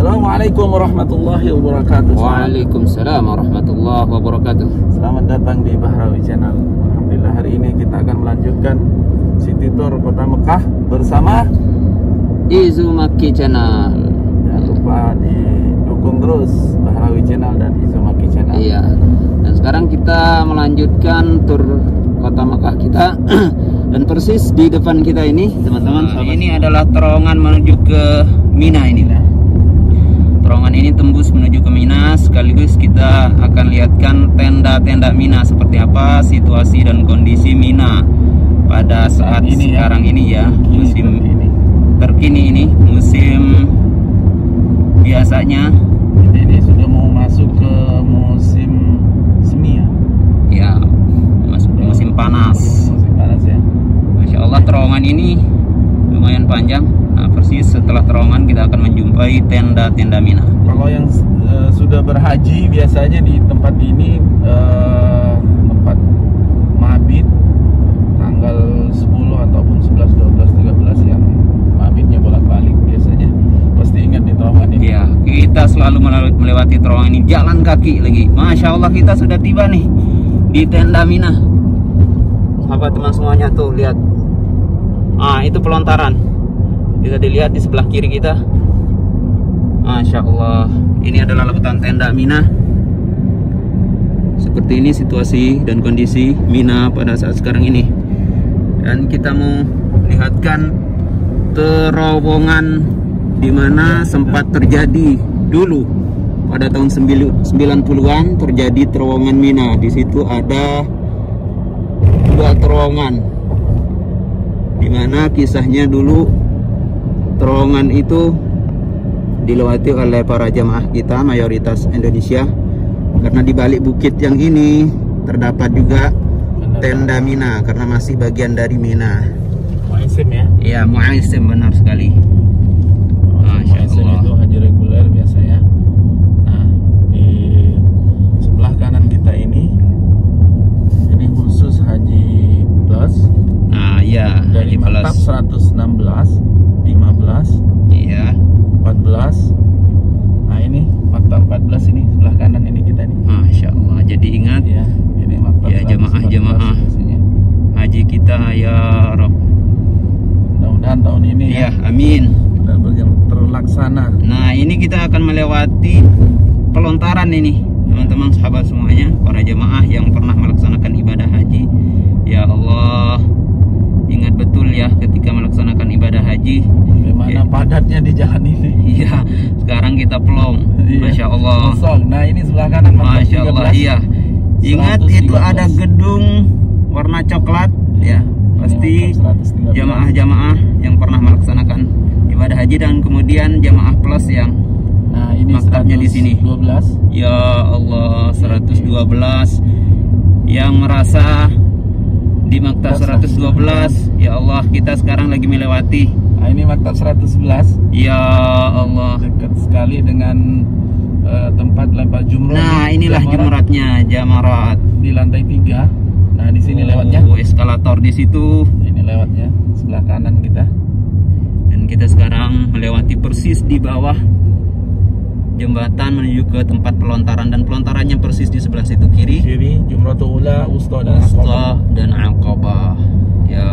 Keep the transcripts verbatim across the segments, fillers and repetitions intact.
Assalamualaikum warahmatullahi wabarakatuh. Waalaikumsalam warahmatullahi wabarakatuh. Selamat datang di Bahrawi Channel. Alhamdulillah hari ini kita akan melanjutkan City Tour Kota Mekah bersama Izu Makki Channel. Jangan lupa didukung terus Bahrawi Channel dan Izu Makki Channel. Iya. Dan sekarang kita melanjutkan tur Kota Mekah kita. Dan persis di depan kita ini, teman-teman, nah, ini adalah terowongan menuju ke Mina inilah. Terowongan ini tembus menuju ke Mina, sekaligus kita akan lihatkan tenda-tenda Mina seperti apa situasi dan kondisi Mina pada saat ini, sekarang ya. ini ya, musim terkini. terkini ini, musim biasanya. Jadi ini sudah mau masuk ke musim semi ya? Ya, masuk ke musim panas. Musim panas ya. Masya Allah, terowongan ini lumayan panjang. Nah, persis setelah terowongan kita akan menjumpai tenda-tenda Mina. Kalau yang uh, sudah berhaji biasanya di tempat ini uh, tempat mabit tanggal sepuluh ataupun sebelas, dua belas, tiga belas yang mabitnya bolak-balik biasanya pasti ingat di terowongan ini. Iya, kita selalu melewati terowongan ini jalan kaki lagi. Masya Allah, kita sudah tiba nih di tenda Mina. Sahabat teman semuanya tuh lihat. Ah, itu pelontaran. Bisa dilihat di sebelah kiri kita. Masya Allah, ini adalah lautan tenda Mina. Seperti ini situasi dan kondisi Mina pada saat sekarang ini. Dan kita mau lihatkan terowongan di mana sempat terjadi dulu pada tahun sembilan puluhan terjadi terowongan Mina. Di situ ada dua terowongan, di mana kisahnya dulu terowongan itu dilewati oleh para jamaah kita mayoritas Indonesia, karena di balik bukit yang ini terdapat juga tenda Mina karena masih bagian dari Mina. Mu'aisim ya? Iya, Mu'aisim, benar sekali. Masya Allah. Itu haji reguler biasanya. Nah, di sebelah kanan kita ini ini khusus haji plus. Nah, iya, dari maktab seratus enam belas, lima belas, iya, empat belas. Nah, ini maktab empat belas ini sebelah kanan ini kita nih. Masya Allah. Jadi ingat ya, ini maktab ya jemaah-jemaah haji kita ya Rob. Mudah-mudahan tahun ini ya, ya amin, benar-benar terlaksana. Nah, ini kita akan melewati pelontaran ini, teman-teman sahabat semuanya, para jemaah yang pernah melaksanakan ibadah haji. Ya Allah, ingat betul ya ketika melaksanakan ibadah haji bagaimana ya, padatnya di jalan ini. Iya, sekarang kita pelong. Masya Allah. Kosong. Nah, ini sebelah kanan. Masya Allah. Iya. Ingat itu ada gedung warna coklat ya. Pasti jamaah-jamaah yang pernah melaksanakan ibadah haji, dan kemudian jamaah plus yang nah, ini maktabnya di sini. dua belas. Ya Allah, seratus dua belas yang merasa di maktab seratus dua belas. Ya Allah, kita sekarang lagi melewati. Nah, ini maktab seratus sebelas. Ya Allah, dekat sekali dengan uh, tempat lempar jumroh. Nah, inilah jumratnya, jamarat di lantai tiga. Nah, di sini oh, lewatnya. Oh, eskalator di situ. Ini lewatnya sebelah kanan kita. Dan kita sekarang melewati persis di bawah jembatan menuju ke tempat pelontaran, dan pelontarannya persis di sebelah situ kiri. Kiri Jumratul Ula, Wusta dan Wusta dan Aqabah. Ya.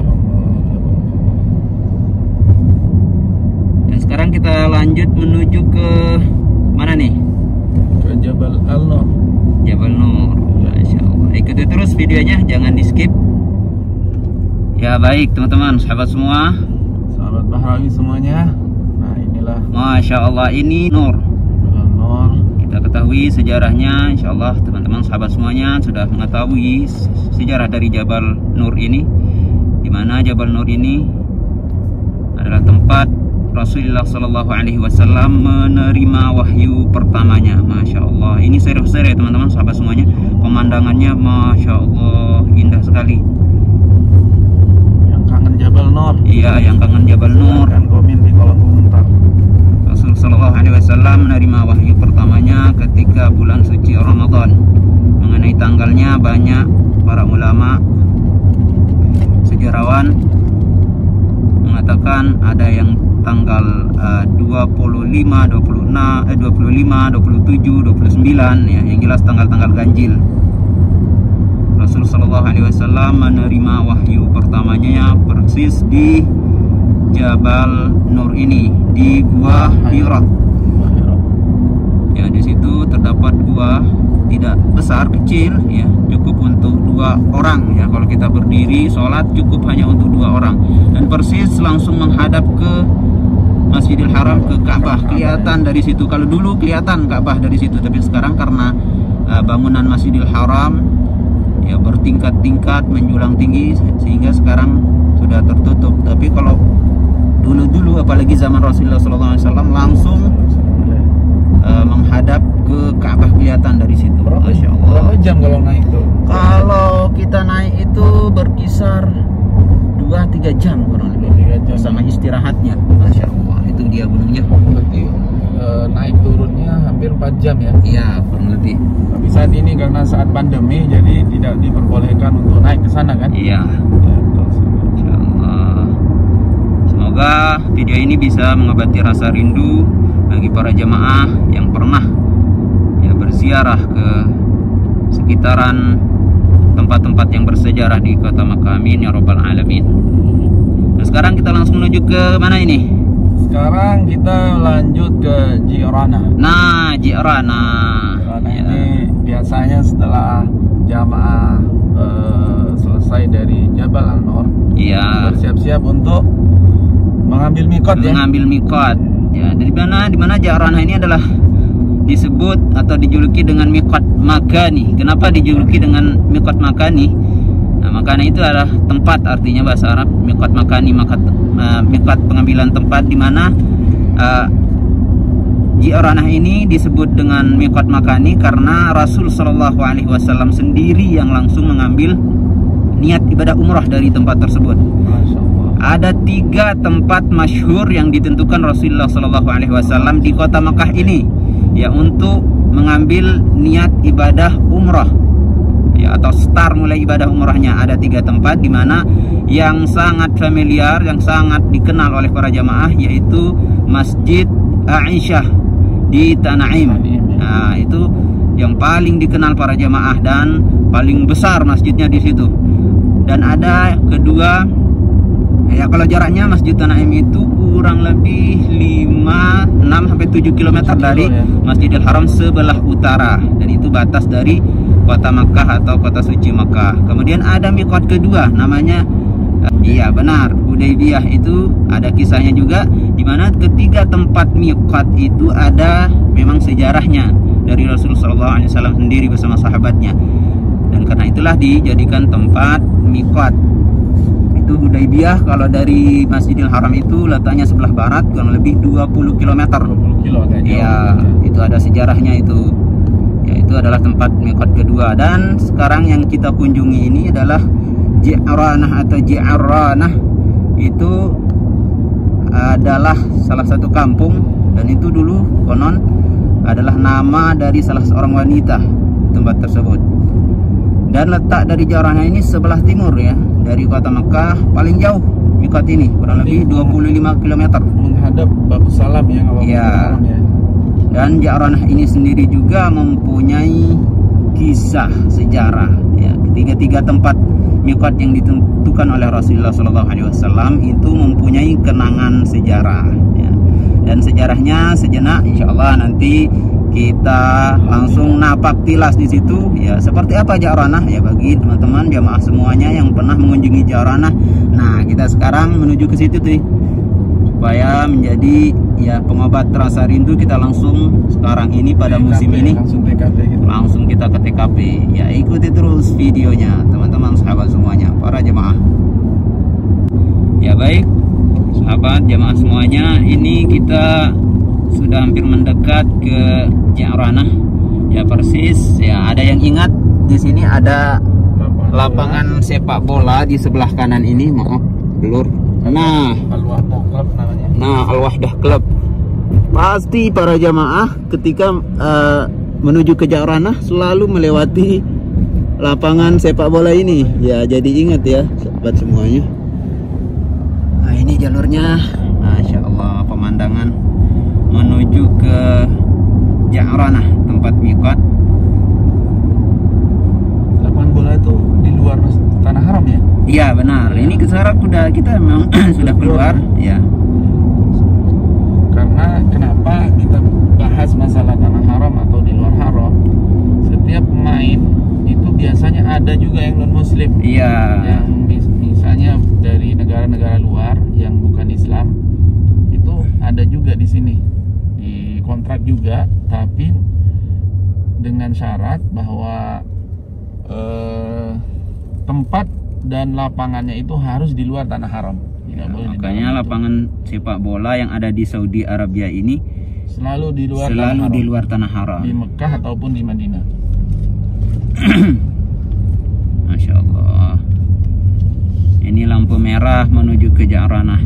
Dan sekarang kita lanjut menuju ke mana nih? Ke Jabal Al-Nur. Jabal Nur. Masya Allah. Ikuti terus videonya, jangan di skip. Ya baik teman-teman, sahabat semua, sahabat Bahrawi semuanya. Nah, inilah Masya Allah, ini Nur. Nur. Kita ketahui sejarahnya, insya Allah teman-teman sahabat semuanya sudah mengetahui sejarah dari Jabal Nur ini, dimana Jabal Nur ini adalah tempat Rasulullah Shallallahu Alaihi Wasallam menerima wahyu pertamanya. Masya Allah, ini seri-seri teman-teman sahabat semuanya, pemandangannya Masya Allah indah sekali. Yang kangen Jabal Nur? Iya, yang kangen Jabal Nur, silahkan komen di kolom komentar. Rasul Shallallahu Alaihi Wasallam menerima wahyu pertamanya ketika bulan suci Ramadan. Mengenai tanggalnya banyak para ulama sejarawan mengatakan ada yang tanggal uh, dua puluh lima, dua puluh enam, eh, dua puluh lima, dua puluh tujuh, dua puluh sembilan ya, yang jelas tanggal-tanggal ganjil. Rasul Shallallahu Alaihi Wasallam menerima wahyu pertamanya ya persis di Jabal Nur ini, di Gua Hira. Ya, di situ terdapat gua tidak besar, kecil ya, cukup untuk dua orang ya. Kalau kita berdiri sholat cukup hanya untuk dua orang, dan persis langsung menghadap ke Masjidil Haram, ke Ka'bah. Kelihatan dari situ. Kalau dulu kelihatan Ka'bah dari situ, tapi sekarang karena uh, bangunan Masjidil Haram ya bertingkat-tingkat menjulang tinggi, sehingga sekarang sudah tertutup. Tapi kalau dulu-dulu, apalagi zaman Rasulullah shallallahu alaihi wasallam, langsung uh, menghadap ke Ka'bah, kelihatan dari situ. Masya Allah. Berapa jam kalau naik tuh? Kalau kita naik itu berkisar dua tiga jam kurang lebih, sama istirahatnya. Masya Allah, itu dia gunungnya. Berarti uh, naik turunnya hampir empat jam ya? Iya, kurang lebih. Tapi saat ini karena saat pandemi, jadi tidak diperbolehkan untuk naik ke sana kan? Iya. Ya, betul. Insya Allah. Semoga video ini bisa mengobati rasa rindu bagi para jemaah yang pernah ya berziarah ke sekitaran tempat-tempat yang bersejarah di kota Makkah. Amin ya rabbal alamin. Nah, sekarang kita langsung menuju ke mana ini? Sekarang kita lanjut ke Ji'rana. Nah, Ji'rana. Ji'rana Ya. ini biasanya setelah jamaah eh, selesai dari Jabal An-Nur, Iya. bersiap-siap untuk mengambil mikot ya. Mengambil mikot. Ya, dari mana di mana Ji'rana ini adalah disebut atau dijuluki dengan mikot Makani. Kenapa dijuluki dengan mikot Makani? Nah, Makani itu adalah tempat, artinya bahasa Arab mikot Makani, maka uh, mikot pengambilan tempat, di mana uh, Ji'rana ini disebut dengan mikot Makani karena Rasul Shallallahu Alaihi Wasallam sendiri yang langsung mengambil niat ibadah umrah dari tempat tersebut. Masya Allah. Ada tiga tempat masyhur yang ditentukan Rasulullah Shallallahu Alaihi Wasallam di kota Makkah ini, ya, untuk mengambil niat ibadah umrah ya, atau start mulai ibadah umrahnya. Ada tiga tempat di mana yang sangat familiar, yang sangat dikenal oleh para jamaah, yaitu Masjid Aisyah di Tanaim. Nah, itu yang paling dikenal para jamaah dan paling besar masjidnya di situ. Dan ada kedua, ya, kalau jaraknya Masjid Tanaim itu kurang lebih lima, enam sampai tujuh kilometer dari Masjidil Haram sebelah utara, dan itu batas dari kota Makkah atau kota suci Makkah. Kemudian ada mikot kedua, namanya iya benar, Hudaybiyah. Itu ada kisahnya juga, di mana ketiga tempat mikot itu ada memang sejarahnya dari Rasulullah shallallahu alaihi wasallam sendiri bersama sahabatnya, dan karena itulah dijadikan tempat mikot. Itu Hudaybiyah kalau dari Masjidil Haram itu letaknya sebelah barat, kurang lebih dua puluh kilometer. dua puluh kilo Iya, itu ada sejarahnya itu. Ya, itu adalah tempat mikot kedua. Dan sekarang yang kita kunjungi ini adalah Ji'ranah atau Ji'ranah. Itu adalah salah satu kampung, dan itu dulu konon adalah nama dari salah seorang wanita di tempat tersebut. Dan letak dari Ji'ranah ini sebelah timur ya, dari kota Makkah, paling jauh mikot ini, kurang lebih dua puluh lima kilometer. menghadap Babu Salam ya kalau Ya. ya. Dan Ji'ranah ini sendiri juga mempunyai kisah sejarah ya. Ketiga-tiga tempat mikot yang ditentukan oleh Rasulullah shallallahu alaihi wasallam itu mempunyai kenangan sejarah ya. Dan sejarahnya sejenak insya Allah nanti kita langsung napak tilas di situ ya, seperti apa Ji'ranah ya, bagi teman-teman jamaah semuanya yang pernah mengunjungi Ji'ranah. Nah, kita sekarang menuju ke situ tuh, supaya menjadi ya pengobat rasa rindu. Kita langsung sekarang ini pada T K P, musim ini langsung T K P gitu. langsung kita ke T K P ya. Ikuti terus videonya teman-teman sahabat semuanya, para jemaah ya. Baik sahabat jemaah semuanya, ini kita sudah hampir mendekat ke Ji'ranah ya, persis ya. Ada yang ingat di sini ada lapangan sepak bola di sebelah kanan ini, maaf blur. Nah, Al-Wahdah Club namanya. Nah, Al-Wahdah Club. Pasti para jamaah ketika uh, menuju ke Ji'ranah selalu melewati lapangan sepak bola ini. Ya, jadi ingat ya, sahabat semuanya. Nah, ini jalurnya. Masya Allah, pemandangan menuju menuju ke Ja'ranah, tempat miqat. Lapangan bola itu di luar tanah haram ya? Iya benar. Ini sekarang sudah kita memang sudah keluar, ya. Karena kenapa kita bahas masalah tanah haram atau di luar haram? Setiap pemain itu biasanya ada juga yang non muslim. Iya. Yang mis- misalnya dari negara-negara luar yang bukan Islam, itu ada juga di sini. Di kontrak juga, tapi dengan syarat bahwa eh, tempat dan lapangannya itu harus di luar tanah haram. Tidak boleh di dalam Makanya itu. lapangan sepak bola yang ada di Saudi Arabia ini Selalu di luar selalu tanah haram. di luar tanah haram. Di Mekah ataupun di Madinah. Masya Allah. Ini lampu merah menuju ke Ja'ranah.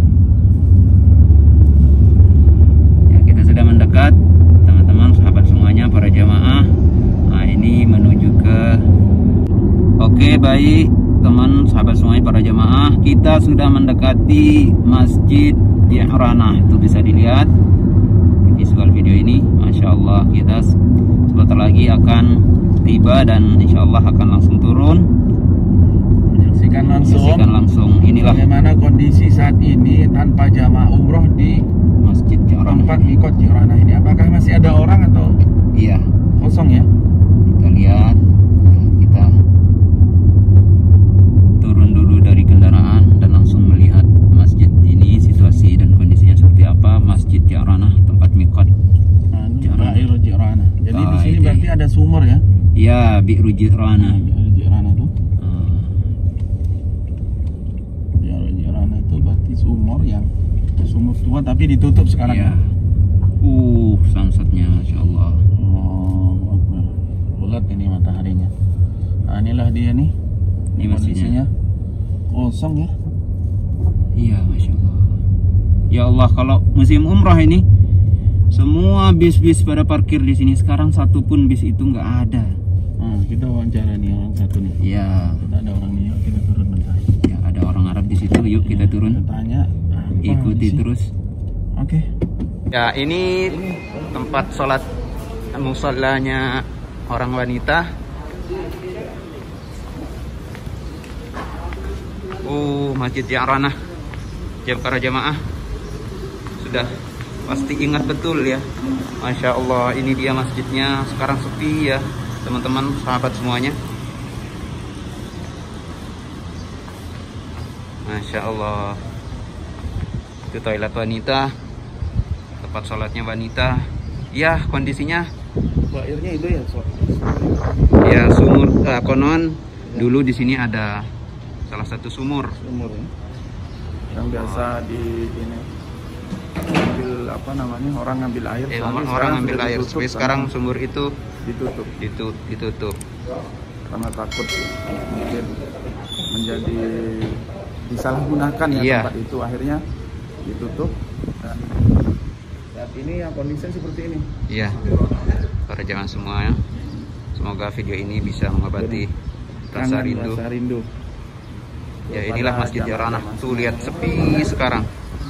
Ya, kita sudah mendekat, teman-teman, sahabat semuanya, para jamaah. Nah, ini menuju ke. Oke, baik, teman, sahabat semuanya, para jamaah, kita sudah mendekati Masjid Ja'ranah. Itu bisa dilihat di visual video ini. Masya Allah, kita sebentar lagi akan tiba dan insya Allah akan langsung turun. Menyaksikan langsung, Menyaksikan langsung. Inilah bagaimana kondisi saat ini tanpa jamaah umroh di Masjid Ja'ranah. tempat mikot Ja'ranah ini. Apakah masih ada orang atau Iya, kosong ya? kita lihat. Kita turun dulu dari kendaraan dan langsung melihat masjid ini, situasi dan kondisinya seperti apa. Masjid Ja'ranah, tempat mikot. Ja'ranah. Bi'ru Ja'ranah. Jadi di sini Baik. berarti ada sumur ya? Ya, Bi'ru Ja'ranah. Bi'ru Ja'ranah itu. Ah, Bi'ru Ja'ranah itu berarti sumur yang sumur tua tapi ditutup sekarang. ya. Uh, sunsetnya, Masya Allah. Oh, Akbar. Bulat ini mataharinya. Nah, inilah dia nih. Ini masjidnya. Kondisinya kosong ya. Iya, Masya Allah. Ya Allah, kalau musim umrah ini semua bis-bis pada parkir di sini. Sekarang satu pun bis itu nggak ada. Nah, kita wawancara nih orang satu nih. Ya, Kita ada orang nih, yuk kita turun bentar. ya ada orang Arab di situ. Yuk kita turun. Kita tanya. apa Ikuti sih? terus. Oke. Ya, ini tempat sholat musallanya orang wanita. Oh, Masjid Ja'ranah. Jam para jamaah sudah pasti ingat betul ya. Masya Allah, ini dia masjidnya. Sekarang sepi ya, teman-teman, sahabat semuanya. Masya Allah. Itu toilet wanita, tempat sholatnya wanita. Ya, kondisinya Airnya itu ya, so. ya sumur. eh, konon dulu di sini ada salah satu sumur. Sumur ya. Yang biasa di ini ambil apa namanya, orang ngambil air. Eh, tapi orang sekarang ambil sudah air. ditutup Tapi sekarang sumur itu karena ditutup ditutup, ditutup. karena takut mungkin menjadi disalahgunakan ya Iya. tempat itu, akhirnya ditutup. Dan saat ini yang kondisinya seperti ini. Iya, para jamaah semuanya. Semoga video ini bisa mengobati rasa Kangen, rindu. rasa rindu. Ya, inilah Masjid Ja'ranah. Tuh lihat sepi sekarang.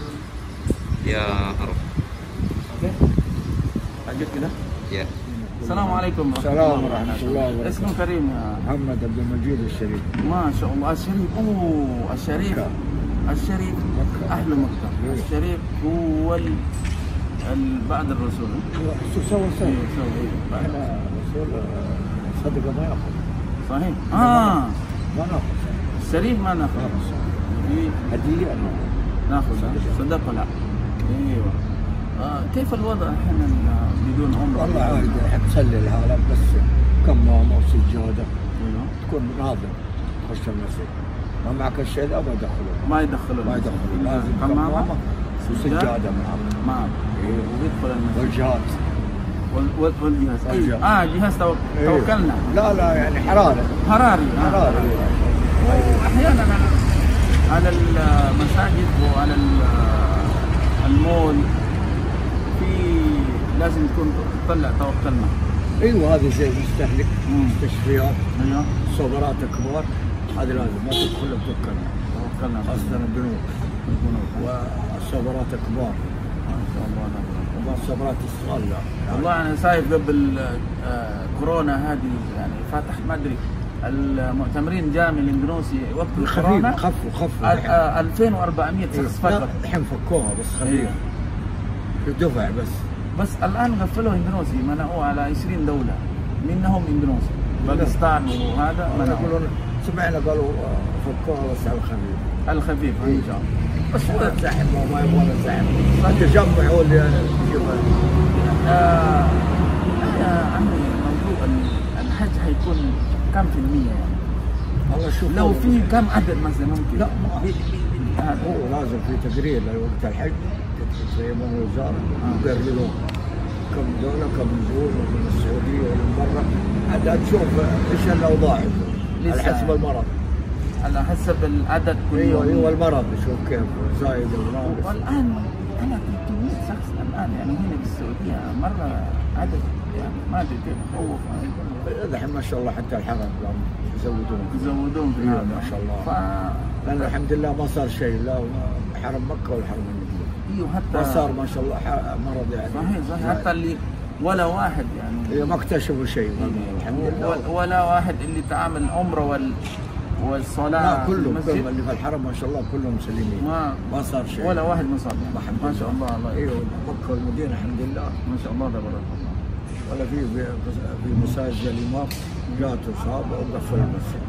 Ya, Aruf. Oke, lanjut kita. Ya. Assalamualaikum السلام ورحمة الله وبركاته. اسمه كريم يا محمد عبد المجيد الشريف. ما شاء الله. الشريف، اوه الشريف مكة. الشريف اهل مكة. الشريف هو ال... ال... بعد الرسول. سوى إيه، سوى سوي. بعد. احنا رسول صدق ما ياخذ صحيح. اه ما ناخذ الشريف ما ناخذ. إيه، هدية ناخذ. ناخذ صدق لا. ايوه. آه كيف الوضع احيانا بدون عمره؟ والله عادي يحب تسلي العالم بس كمام او سجاده ايوه. تكون ناظر تخش المسجد ما معك الشيء ذا ما يدخلون ما يدخلون. ما يدخلون لازم كمامة كمامة وسجاده معك معه. إيه. ويدخل المسجد. والجهاز وال- وال- والجهاز. والجهاز. اه جهاز تو- إيه. توكلنا. لا لا يعني حراره حراري. آه. حراره واحيانا على المساجد وعلى ال- المول في لازم تكون تطلع توكلنا. ايوه هذه زي مستهلك مم. مستشفيات ايوه صبرات كبار هذه لازم ما تدخل بتوكلنا توكلنا. خاصة البنوك والصبرات كبار ما شاء الله. الصبرات الصغار. والله انا شايف قبل آه كورونا هذه يعني فتح ما ادري المعتمرين جاء من الاندونيسي وقت الكورونا خفوا خفوا ألفين وأربعمية شخص فقط. الحين فكوها بس خليها في دفع بس. بس الان غفلوا اندونيسي منعوه على عشرين دولة منهم اندونيسيا باكستان وهذا يقولون سمعنا قالوا فكوها بس على الخفيف. الخفيف ان شاء الله. بس ولا تزاحم ما يبغون تزاحم. تجمعوا اللي آه يا عمي موضوع الحج حيكون كم في المية يعني؟ والله شوف لو في كم عدد مثلا ممكن؟ لا ما هو لازم في تقرير لوقت الحج زي ما الوزارة يقررون كم دولة كم نزول من السعودية ومن برا عاد تشوف ايش الاوضاع على حسب المرض. على حسب العدد كل ايوه ايوه المرض نشوف كيف زايد ولا ناقص. والان انا ثلاثمية شخص الان يعني هنا في السعوديه مره عدد يعني ما ادري كيف خوف. الحين ما شاء الله حتى الحرم يزودون يزودون في هذا ما شاء الله. ف... لان الحمد لله ما صار شيء لا حرم مكه ولا حرم المدينه. ايوه حتى ما صار ما شاء الله مرض يعني. صحيح صحيح حتى اللي ولا واحد يعني ايوه ما اكتشفوا شيء الحمد لله. ولا واحد اللي تعامل عمره وال والصلاه لا كلهم كلهم اللي في الحرم ما شاء الله كلهم سليمين. ما ما صار شيء ولا واحد مصاب يعني. ما شاء الله الله ايوه مكه والمدينه الحمد لله ما شاء الله تبارك الله. ولا في في مساجد الامام جاته اصابه وقفل المسجد.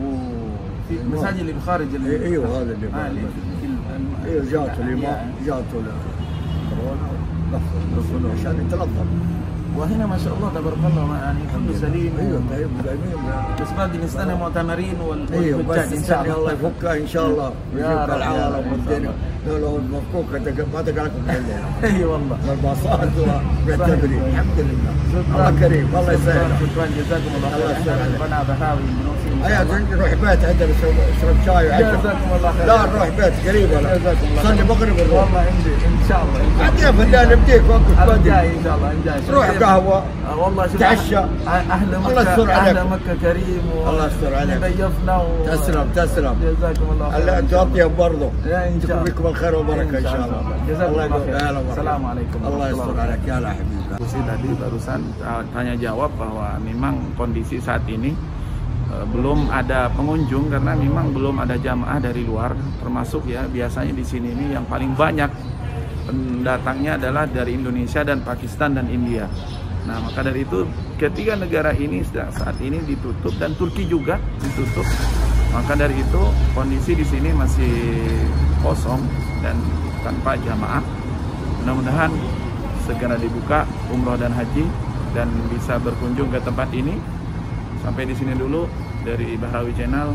وفي المساجد اللي بخارج اللي ايوه هذا اللي آه ايوه جاته الامام جاته كورونا وقفل عشان يتنظم. وهنا ما شاء الله تبارك الله يعني كله سليم. ايوه طيب دايمين بس باقي نستنى معتمرين ايوه بس ان شاء الله يفكها ان شاء الله ويجيب العالم والدنيا لو مفكوكه ما تقلقوا بالليل. اي والله والباصات ومعتبرين الحمد لله. الله كريم الله يسهل. شكرا جزاكم الله خير. احنا بنا بهاوي ايوه نروح بيت عندنا نشرب شاي وعشاء. جزاكم الله خير. لا نروح بيت قريب ولا جزاكم الله صلي مغرب ونروح. والله عندي ان شاء الله عندي فلان بديك وقت جاي ان شاء الله جاي. روح قهوه والله شوف تعشى. اهل مكه الله يستر عليك. اهل مكه كريم الله يستر عليك. ضيفنا و... تسلم تسلم. جزاكم الله خير. الله انتم اطيب برضه. ان شاء الله بكم الخير والبركه ان شاء الله. جزاكم الله خير. خير. السلام عليكم. Allah yastur alaik ya lah habibah. Kursi tadi barusan tanya jawab bahwa memang kondisi saat ini uh, belum ada pengunjung karena memang belum ada jamaah dari luar, termasuk ya biasanya di sini ini yang paling banyak pendatangnya adalah dari Indonesia dan Pakistan dan India. Nah maka dari itu ketiga negara ini saat ini ditutup dan Turki juga ditutup. Maka dari itu kondisi di sini masih kosong dan tanpa jamaah. Mudah-mudahan segera dibuka umroh dan haji dan bisa berkunjung ke tempat ini. Sampai di sini dulu dari Bahrawi Channel.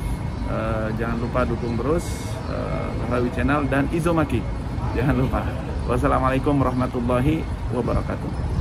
Uh, jangan lupa dukung terus uh, Bahrawi Channel dan Izomaki. Jangan lupa. Wassalamualaikum warahmatullahi wabarakatuh.